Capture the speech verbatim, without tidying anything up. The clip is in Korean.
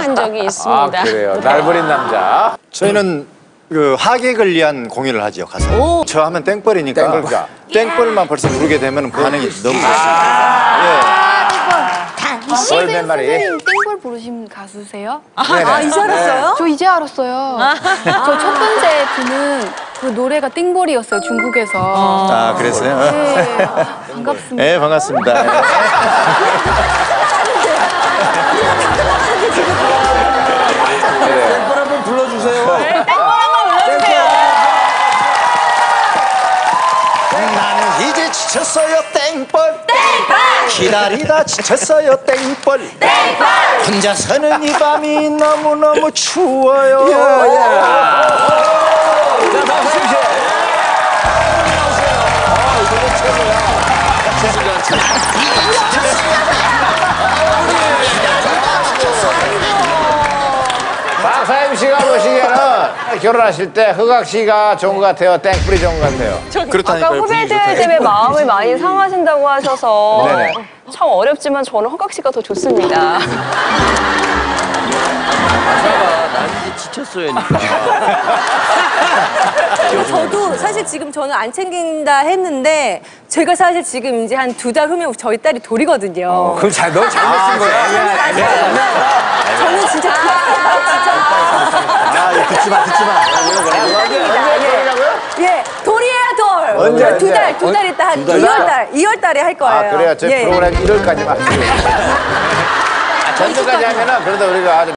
버린 적이 있습니다. 아, 그래요. 날 버린 남자. 저희는 그 하객을 위한 공연을 하죠, 가서. 오. 저 하면 땡벌이니까. 땡벌이다. 땡벌만 벌써 누르게 되면 반응이 너무 좋습니다. 벌 몇 마리. 선생님 땡벌 부르신 가수세요? 아, 이제 알았어요? 저 이제 알았어요. 저 첫 번째 듣는 그 노래가 땡벌이었어요, 중국에서. 아, 그랬어요? 네, 반갑습니다. 네, 반갑습니다. 땡벌 한번 불러주세요. 땡벌 한번 불러주세요. 나는 이제 지쳤어요, 땡벌. 땡벌. 기다리다 지쳤어요, 땡벌. 땡벌. 혼자서는 이 밤이 너무너무 추워요. 자, 박수 씨. 박사님 씨가 보시기에는 결혼하실 때 허각 씨가 좋은 것 같아요? 땡뿌리 좋은 것 같아요? 그렇다니까요. 아까 후배들 때문에 마음을 많이 상하신다고 하셔서 네네. 참 어렵지만 저는 허각 씨가 더 좋습니다. 난 이제 지쳤어요니까. 저도 사실 지금 저는 안 챙긴다 했는데 제가 사실 지금 이제 한 두 달 후면 저희 딸이 돌이거든요. 그럼 잘, 너 잘못 쓴 거야. 저는 진짜 아, 이거 듣지 마, 듣지 마. 예 돌이에요 돌. 언제, 두 달 언제? 두 달 있다 한 두 달? 이월 달 이월 달에 할 거예요. 아, 그래요? 저희 예. 프로그램 일월까지만. 전주까지 하면은 그래도 우리가 아주